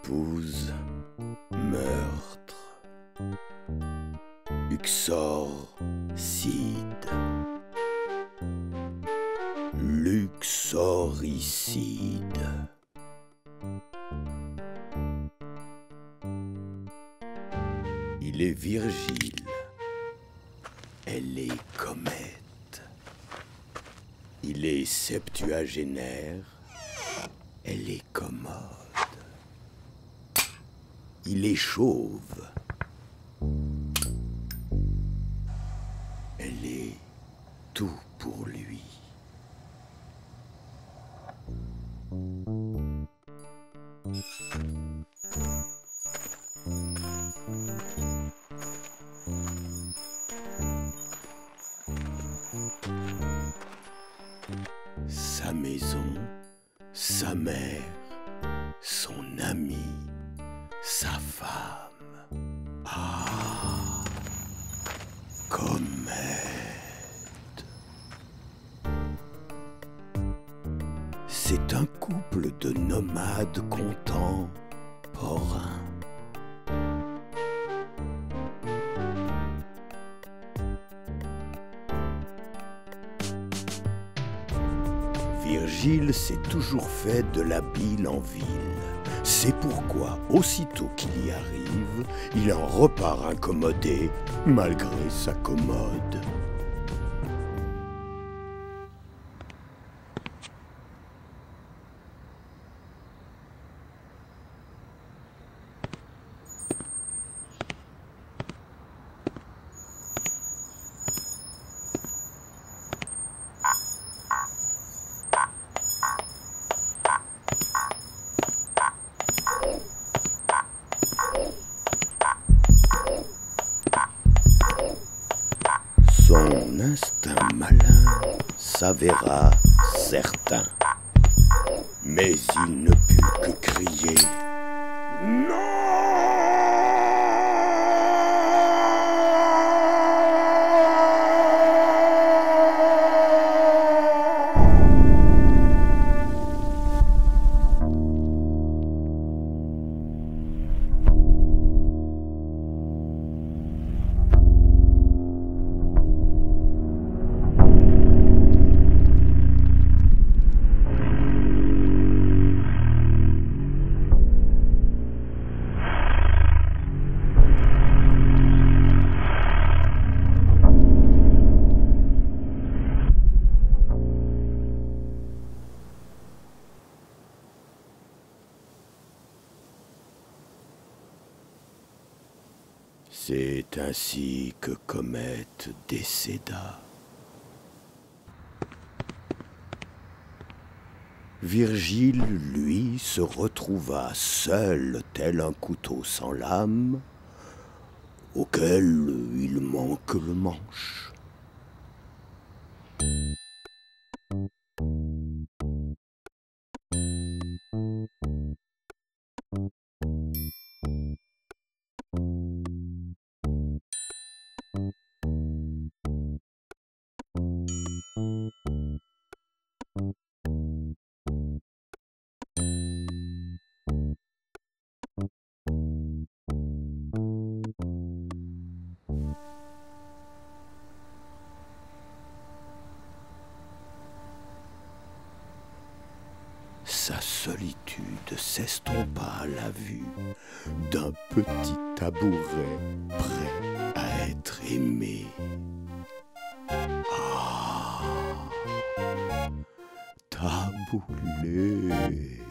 épouse, meurtre, uxorcide, luxoricide. Il est Virgile, elle est comète. Il est septuagénaire, elle est commode. Il est chauve, elle est tout pour lui. Sa maison, sa mère, son ami, sa femme. Ah, comète. C'est un couple de nomades contemporains. Virgile s'est toujours fait de la bile en ville. C'est pourquoi, aussitôt qu'il y arrive, il en repart incommodé, malgré sa commode. Son instinct malin s'avéra certain, mais il ne put que crier « Non !» C'est ainsi que Comète décéda. Virgile, lui, se retrouva seul tel un couteau sans lame, auquel il manque le manche. Sa solitude s'estompa à la vue d'un petit tabouret prêt à être aimé. Ah, taboulé.